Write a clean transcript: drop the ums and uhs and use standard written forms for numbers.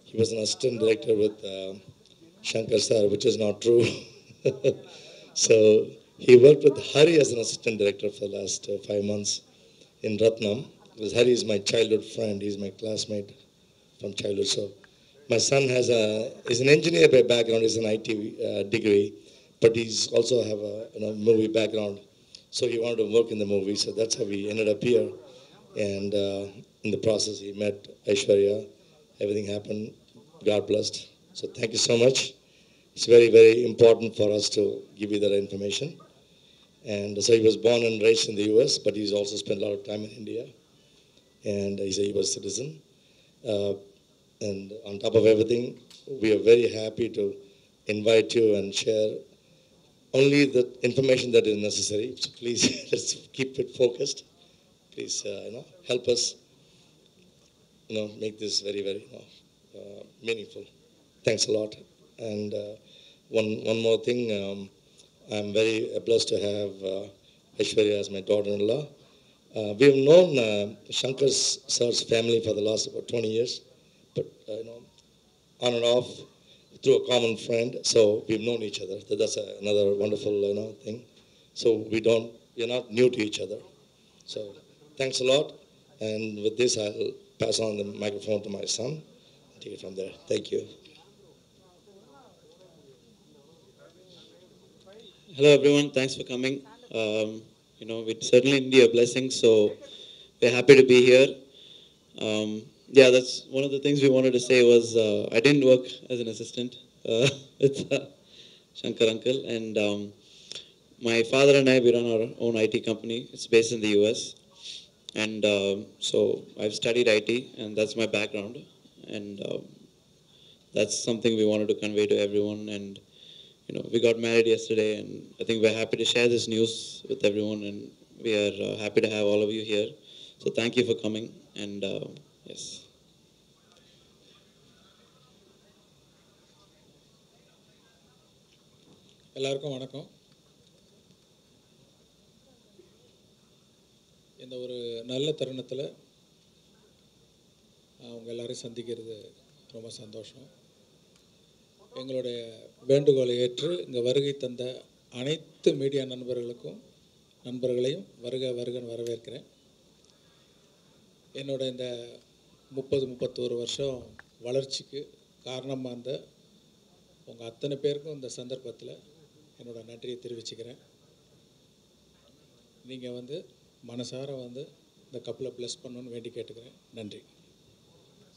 he was an assistant director with Shankar sir, which is not true. So he worked with Hari as an assistant director for the last 5 months in Ratnam. Because Hari is my childhood friend. He's my classmate from childhood. So my son is an engineer by background. He's an IT degree, but he's also have a movie background. So he wanted to work in the movie. So that's how we ended up here. And in the process, he met Aishwarya. Everything happened. God blessed. So thank you so much. It's very, very important for us to give you that information. And so he was born and raised in the US, but he's also spent a lot of time in India. And he's a US citizen. Uh, and on top of everything, we are very happy to invite you and share only the information that is necessary. So please, let's keep it focused. Please, help us, make this very, very, meaningful. Thanks a lot. And one more thing, I'm very blessed to have Aishwarya as my daughter-in-law. We have known Shankar sir's family for the last about 20 years, but on and off through a common friend. So we've known each other. So that's another wonderful thing. So we're not new to each other. So thanks a lot. And with this, I'll pass on the microphone to my son. Take it from there. Thank you. Hello, everyone. Thanks for coming. We certainly need your blessings, so we're happy to be here. Yeah, that's one of the things we wanted to say was I didn't work as an assistant with Shankar Uncle, and my father and I, we run our own IT company. It's based in the US, and so I've studied IT, and that's my background, and that's something we wanted to convey to everyone. And we got married yesterday, and I think we're happy to share this news with everyone, and we are happy to have all of you here. So thank you for coming, and yes. எல்லாருக்கும் வணக்கம். இந்த ஒரு நல்ல தருணத்தில் அவங்க எல்லாரையும் சந்திக்கிறது ரொம்ப சந்தோஷம். எங்களுடைய வேண்டுகோளை ஏற்று இங்கே வருகை தந்த அனைத்து மீடியா நண்பர்களையும் வருக வருகன்னு வரவேற்கிறேன். என்னோட இந்த 31 வருஷம் வளர்ச்சிக்கு காரணமாக இருந்த உங்கள் அத்தனை பேருக்கும் இந்த சந்தர்ப்பத்தில் என்னோட நன்றியை தெரிவிச்சுக்கிறேன். நீங்கள் மனசார இந்த கப்பலை ப்ளஸ் பண்ணணுன்னு வேண்டி கேட்டுக்கிறேன். நன்றி.